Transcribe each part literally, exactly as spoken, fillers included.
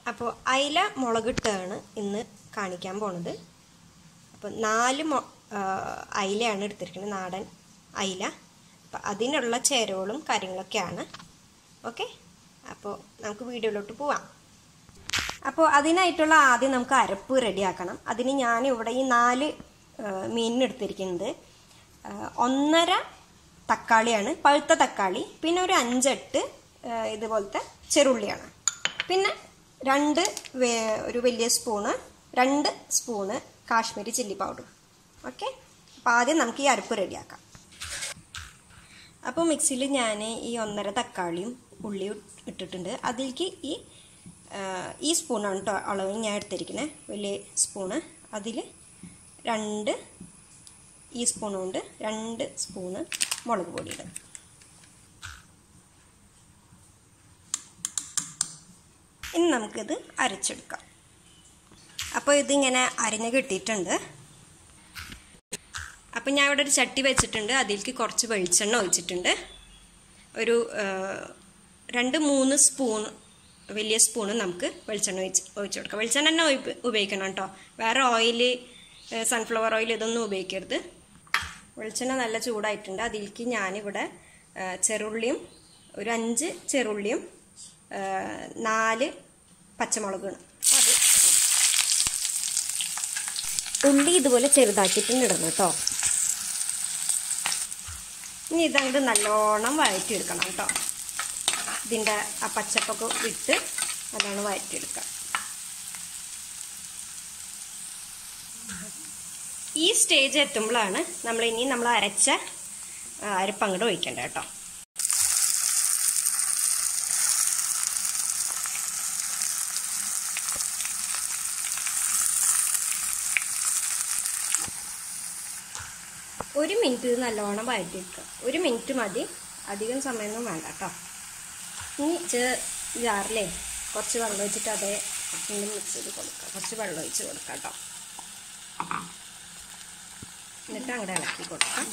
അപ്പോൾ അയില മുളകിട്ടാണ് ഇന്ന് കാണിക്കാൻ പോണത്. അപ്പോൾ നാല് അയിലയാണ് എടുത്തിരിക്കുന്നത്, നാടൻ അയില. അപ്പോൾ അതിനുള്ള ചേരുവകളും കാര്യങ്ങളൊക്കെയാണ്. ഓക്കെ, അപ്പോൾ നമുക്ക് വീഡിയോയിലോട്ട് പോവാം. അപ്പോൾ അതിനായിട്ടുള്ള ആദ്യം നമുക്ക് അരപ്പ് റെഡിയാക്കണം. അതിന് ഞാനിവിടെ ഈ നാല് മീനിനെടുത്തിരിക്കുന്നത് ഒന്നര തക്കാളിയാണ്, പഴുത്ത തക്കാളി, പിന്നെ ഒരു അഞ്ചെട്ട് ഇതുപോലത്തെ ചെറുള്ളിയാണ്, പിന്നെ രണ്ട് ഒരു വലിയ സ്പൂണ് രണ്ട് spoon Kashmiri chilli powder. Okay, അപ്പോൾ ആദ്യം നമുക്ക് ഈ അരപ്പ് റെഡിയാക്കാം. അപ്പോൾ മിക്സിയിൽ ഞാൻ ഈ ഒന്നര തക്കാളിയും ഉള്ളിയും ഇട്ടിട്ടുണ്ട്. അതിലേക്ക് ഈ ഈ സ്പൂണാണ് കേട്ടോ അളവ് ഞാൻ എടുത്തിരിക്കുന്നത്, വലിയ സ്പൂണ്. അതിൽ രണ്ട് ഈ സ്പൂൺ കൊണ്ട് രണ്ട് സ്പൂണ് മുളക് പൊടി ഇടും. ഇനി നമുക്കിത് അരച്ചെടുക്കാം. അപ്പോൾ ഇതിങ്ങനെ അരിഞ്ഞ് കിട്ടിയിട്ടുണ്ട്. അപ്പോൾ ഞാൻ ഇവിടെ ഒരു ചട്ടി വെച്ചിട്ടുണ്ട്. അതിലേക്ക് കുറച്ച് വെളിച്ചെണ്ണ ഒഴിച്ചിട്ടുണ്ട്. ഒരു രണ്ട് മൂന്ന് സ്പൂൺ വലിയ സ്പൂണ് നമുക്ക് വെളിച്ചെണ്ണ ഒഴിച്ച് ഒഴിച്ചു കൊടുക്കാം. വെളിച്ചെണ്ണ തന്നെ ഉപയോഗിക്കണം കേട്ടോ, വേറെ ഓയിൽ, സൺഫ്ലവർ ഓയിൽ ഇതൊന്നും ഉപയോഗിക്കരുത്. വെളിച്ചെണ്ണ നല്ല ചൂടായിട്ടുണ്ട്. അതിലേക്ക് ഞാനിവിടെ ചെറുള്ളിയും ഒരു അഞ്ച് ചെറുള്ളിയും നാല് പച്ചമുളകാണ്. അത് ഉള്ളി ഇതുപോലെ ചെറുതാക്കിയിട്ടുണ്ട് ഇടണം കേട്ടോ. ഇനി ഇതങ്ങോട്ട് നല്ലോണം വഴറ്റിയെടുക്കണം കേട്ടോ. ഇതിൻ്റെ ആ പച്ചപ്പൊക്കെ വിട്ട് നല്ലോണം വഴറ്റിയെടുക്കാം. ഈ സ്റ്റേജ് എത്തുമ്പോഴാണ് നമ്മൾ ഇനി നമ്മൾ അരച്ച അരപ്പങ്ങോട്ട് ഒഴിക്കേണ്ടത് കേട്ടോ. ഒരു മിനിറ്റ് ഇത് നല്ലോണം വഴറ്റിയെടുക്കുക. ഒരു മിനിറ്റ് മതി, അധികം സമയമൊന്നും വേണ്ട കേട്ടോ. ഇനി ജാറിലേ കുറച്ച് വെള്ളം ഒഴിച്ചിട്ട് അതേ മിക്സ് ചെയ്ത് കൊടുക്കുക. കുറച്ച് വെള്ളം ഒഴിച്ച് കൊടുക്കാം കേട്ടോ. എന്നിട്ട് അങ്ങോട്ട് ഇളക്കി കൊടുക്കാം.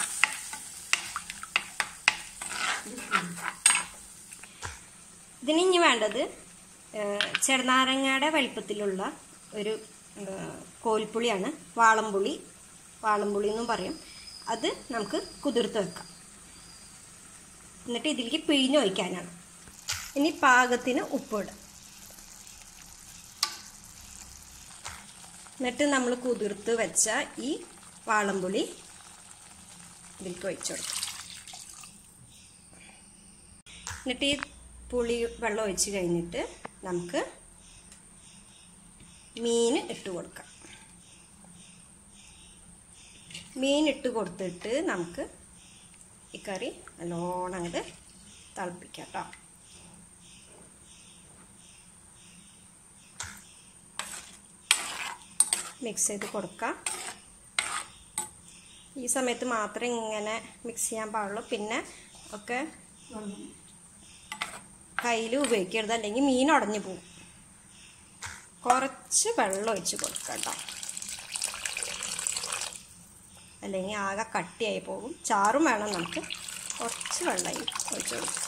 ഇതിന് ഇനി വേണ്ടത് ചെറുനാരങ്ങയുടെ വലിപ്പത്തിലുള്ള ഒരു കോൽപ്പുളിയാണ്, വാളംപുളി വാളംപുളി എന്നും പറയും. അത് നമുക്ക് കുതിർത്ത് വെക്കാം. എന്നിട്ട് ഇതിലേക്ക് പിഴിഞ്ഞൊഴിക്കാനാണ്. ഇനി പാകത്തിന് ഉപ്പിടും. എന്നിട്ട് നമ്മൾ കുതിർത്ത് വെച്ച ഈ വാളംപുളി ഇതിലേക്ക് ഒഴിച്ചു കൊടുക്കും. എന്നിട്ട് ഈ പുളി വെള്ളം ഒഴിച്ച് കഴിഞ്ഞിട്ട് നമുക്ക് മീൻ ഇട്ട് കൊടുക്കാം. മീൻ ഇട്ട് കൊടുത്തിട്ട് നമുക്ക് ഈ കറി നല്ലോണം അങ്ങോട്ട് തിളപ്പിക്കാം കേട്ടോ. മിക്സ് ചെയ്ത് കൊടുക്കാം. ഈ സമയത്ത് മാത്രമേ ഇങ്ങനെ മിക്സ് ചെയ്യാൻ പാടുള്ളൂ. പിന്നെ ഒക്കെ കയ്യിൽ ഉപയോഗിക്കരുത്, അല്ലെങ്കിൽ മീൻ ഉടഞ്ഞു പോകും. കുറച്ച് വെള്ളം ഒഴിച്ച് കൊടുക്കാം കേട്ടോ, അല്ലെങ്കിൽ ആകെ കട്ടിയായി പോകും. ചാറും വേണം നമുക്ക്. കുറച്ച് വെള്ളം ഒഴിച്ച് കൊടുക്കാം.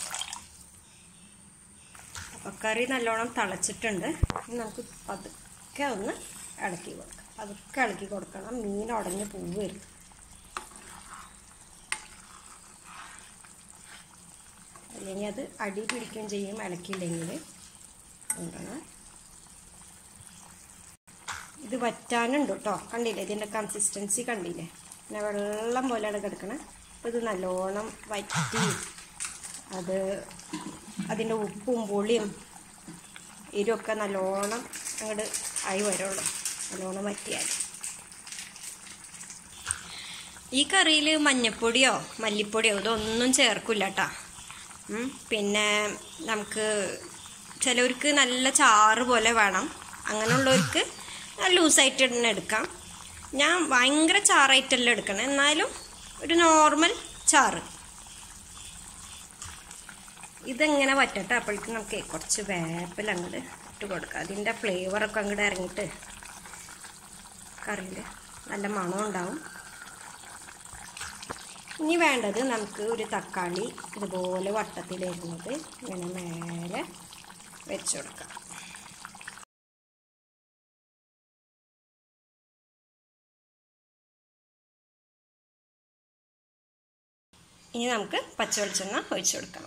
അപ്പോൾ കറി നല്ലോണം തിളച്ചിട്ടുണ്ട്. ഇനി നമുക്ക് പതുക്കെ ഒന്ന് ഇളക്കി കൊടുക്കാം. പതുക്കെ ഇളക്കി കൊടുക്കണം, മീൻ ഉടഞ്ഞ് പോവരുത്. അല്ലെങ്കിൽ അത് അടി പിടിക്കുകയും ചെയ്യും ഇളക്കിയില്ലെങ്കിൽ. എന്താണ് ഇത് വറ്റാനുണ്ട് കേട്ടോ. കണ്ടില്ലേ, ഇതിൻ്റെ കൺസിസ്റ്റൻസി കണ്ടില്ലേ, പിന്നെ വെള്ളം പോലെയാണ് കിടക്കണം. അപ്പോൾ ഇത് നല്ലോണം വറ്റി അത് അതിൻ്റെ ഉപ്പും പുളിയും എരിവൊക്കെ നല്ലോണം അങ്ങോട്ട് ആയി വരുള്ളൂ. നല്ലോണം വറ്റിയാൽ ഈ കറിയിൽ മഞ്ഞപ്പൊടിയോ മല്ലിപ്പൊടിയോ ഇതൊന്നും ചേർക്കില്ല കേട്ടോ. പിന്നെ നമുക്ക് ചിലവർക്ക് നല്ല ചാറ് പോലെ വേണം, അങ്ങനെയുള്ളവർക്ക് ലൂസായിട്ട് തന്നെ എടുക്കാം. ഞാൻ ഭയങ്കര ചാറായിട്ടല്ല എടുക്കണം, എന്നാലും ഒരു നോർമൽ ചാറ്. ഇതെങ്ങനെ വറ്റട്ടെ. അപ്പോഴേക്കും നമുക്ക് കുറച്ച് വേപ്പില അങ്ങോട്ട് ഇട്ട് കൊടുക്കാം. അതിൻ്റെ ഫ്ലേവറൊക്കെ അങ്ങോട്ട് ഇറങ്ങിയിട്ട് കറിയിൽ നല്ല മണം ഉണ്ടാവും. ഇനി വേണ്ടത് നമുക്ക് ഒരു തക്കാളി ഇതുപോലെ വട്ടത്തിലിരുന്നത് ഇങ്ങനെ മേലെ വെച്ച് കൊടുക്കാം. ഇനി നമുക്ക് പച്ചവെളിച്ചെണ്ണ ഒഴിച്ചു കൊടുക്കാം.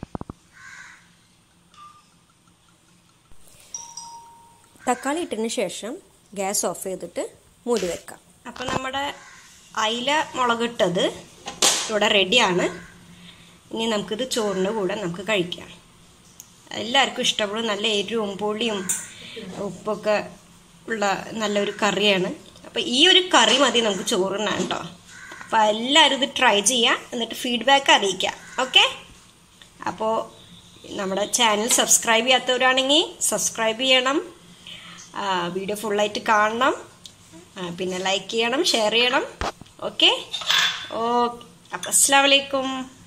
തക്കാളി ഇട്ടതിന് ശേഷം ഗ്യാസ് ഓഫ് ചെയ്തിട്ട് മൂടി വെക്കാം. അപ്പോൾ നമ്മുടെ അയില മുളകിട്ടത് ഇവിടെ റെഡിയാണ്. ഇനി നമുക്കിത് ചോറിൻ്റെ കൂടെ നമുക്ക് കഴിക്കാം. എല്ലാവർക്കും ഇഷ്ടപ്പെടും. നല്ല എരിവും പുളിയും ഉപ്പൊക്കെ ഉള്ള നല്ലൊരു കറിയാണ്. അപ്പോൾ ഈ ഒരു കറി മതി നമുക്ക് ചോറിനാണ് കേട്ടോ. അപ്പോൾ എല്ലാവരും ഇത് ട്രൈ ചെയ്യുക, എന്നിട്ട് ഫീഡ്ബാക്ക് അറിയിക്കുക. ഓക്കെ, അപ്പോൾ നമ്മുടെ ചാനൽ സബ്സ്ക്രൈബ് ചെയ്യാത്തവരാണെങ്കിൽ സബ്സ്ക്രൈബ് ചെയ്യണം, വീഡിയോ ഫുള്ളായിട്ട് കാണണം, പിന്നെ ലൈക്ക് ചെയ്യണം, ഷെയർ ചെയ്യണം. ഓക്കെ ഓക്കെ അപ്പോൾ അസ്സലാമു അലൈക്കും.